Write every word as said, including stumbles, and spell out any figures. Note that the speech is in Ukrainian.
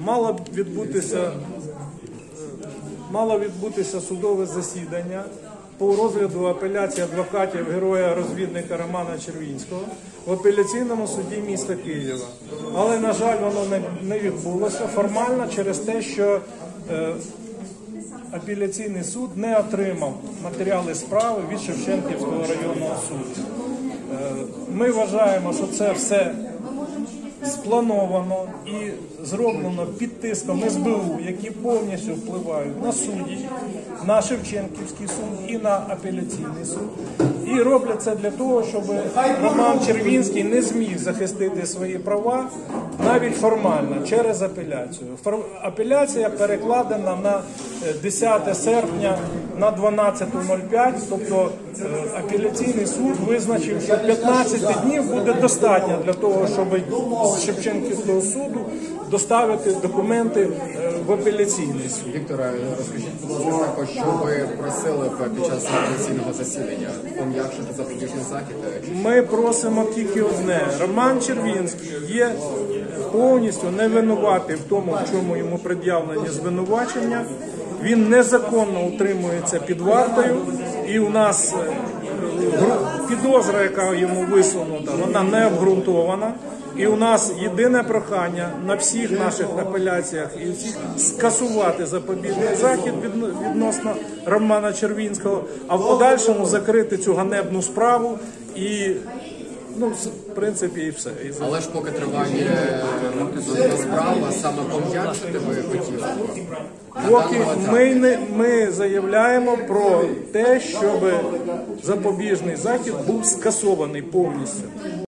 мало відбутися, мало відбутися судове засідання по розгляду апеляції адвокатів героя-розвідника Романа Червінського в апеляційному суді міста Києва. Але, на жаль, воно не відбулося формально через те, що е, апеляційний суд не отримав матеріали справи від Шевченківського районного суду. Е, ми вважаємо, що це все сплановано і зроблено під тиском ес бе у, які повністю впливають на суддів, на Шевченківський суд і на апеляційний суд. І роблять це для того, щоб Роман Червінський не зміг захистити свої права навіть формально, через апеляцію. Апеляція перекладена на десяте серпня на дванадцяте нуль п'ять, тобто апеляційний суд визначив, що п'ятнадцять днів буде достатньо для того, щоб з Шевченківського суду доставити документи в апеляційний суд. Вікторе, розкажіть, будь ласка, також, що ви просили під час апеляційного засідання? Пом'якшити запобіжний захід? Ми просимо тільки одне. Роман Червінський є повністю невинуватий в тому, в чому йому пред'явлені звинувачення. Він незаконно утримується під вартою, і у нас підозра, яка йому висунута, вона не обґрунтована. І у нас єдине прохання на всіх наших апеляціях і всіх скасувати запобіжний захід відносно Романа Червінського, а в подальшому закрити цю ганебну справу і, ну, в принципі, і все. Але ж поки триває справа, саме пом'якшити ви хотіли? Поки ми, не, ми заявляємо про те, щоб запобіжний захід був скасований повністю.